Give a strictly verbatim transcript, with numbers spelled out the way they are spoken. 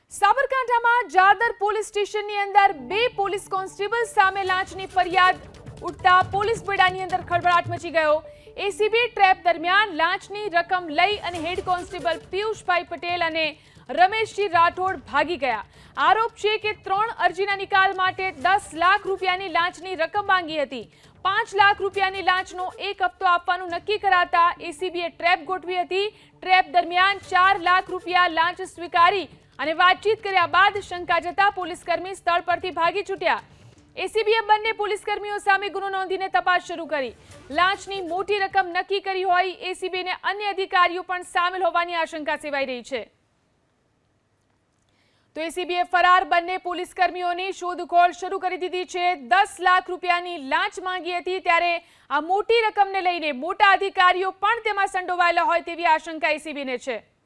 સાબરકાંઠામાં જાદર પોલીસ સ્ટેશનની અંદર બે પોલીસ કોન્સ્ટેબલ સામે લાંચની ફરિયાદ ઉઠતા પોલીસ બેડાની અંદર ખળભળાટ મચી ગયો। એસીબી ટ્રેપ દરમિયાન લાંચની રકમ લઈ અને હેડ કોન્સ્ટેબલ પિયુષભાઈ પટેલ અને રમેશજી રાઠોડ ભાગી ગયા। આરોપ છે કે ત્રણ અરજીના નિકાલ માટે દસ લાખ રૂપિયાની લાંચની રકમ માંગી હતી। પાંચ લાખ રૂપિયાની લાંચનો એક હપ્તો આપવાનું નક્કી કરાતા એસીબીએ ટ્રેપ ગોઠવી હતી। ટ્રેપ દરમિયાન ચાર લાખ રૂપિયા લાંચ સ્વીકારી અને વાતચીત કર્યા બાદ શંકા જતા પોલીસકર્મી સ્થળ પરથી ભાગી છૂટ્યા। એસીબીએ બંને પોલીસકર્મીઓ સામે ગુનો નોંધીને તપાસ શરૂ કરી। લાંચની મોટી રકમ નક્કી કરી હોય એસીબીને અન્ય અધિકારીઓ પણ સામેલ હોવાની આશંકા સેવાઈ રહી છે। તો એસીબીએ ફરાર બંને પોલીસકર્મીઓની શોધખોળ શરૂ કરી દીધી છે। દસ લાખ રૂપિયાની લાંચ માંગી હતી ત્યારે આ મોટી રકમને લઈને મોટા અધિકારીઓ પણ તેમાં સંડોવાયેલા હોય તેવી આશંકા એસીબીને છે।